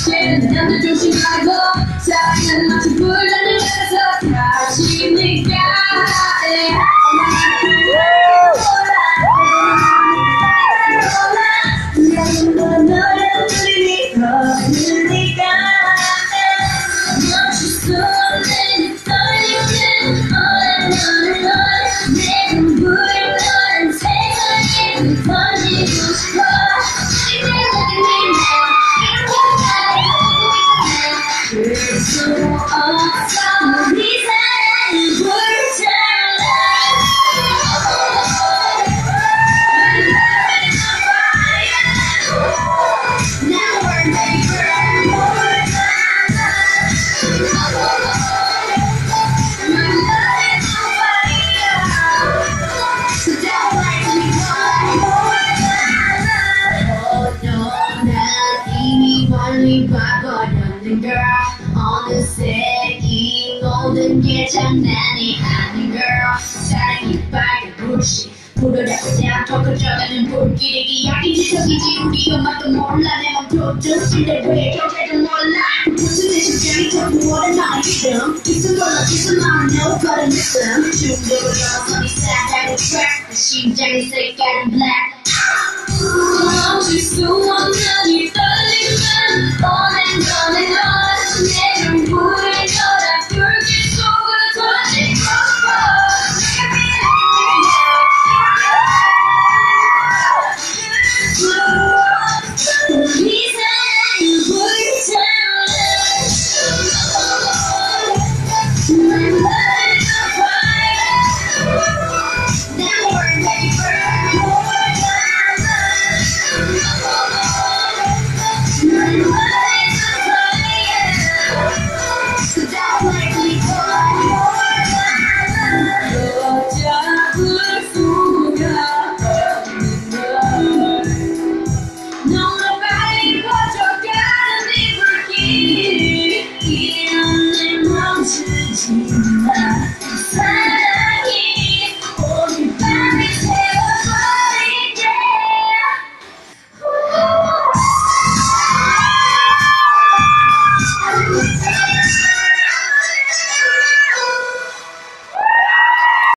이제는 남들 조심하고 사랑은 마치 불나는 가서 다시 네가 너랑 우리 거리니까 멈출 수 없는 떨리는 너의 내 눈물을 너란 세상에 던지고 싶어 이제 look at me now 그럴 수 없어 우리 사랑은 불타올라 Now we're making more 멀리 봐버렸는 girl 어느새 이 모든 게 장난이 아닌 girl 사랑이 빨간 불씨 불을 떼고 더 커져가는 불길이 기약이 지속이지 우리 엄마도 몰라 내 맘도 좁은데 왜 여자도 몰라 무슨 내 심장이 자꾸 오래 나의 이름 기승 걸러 기승 마음을 no but a listen 중독을 열어서 네 사랑을 track 내 심장의 색깔은 black 멈출 수 없는 이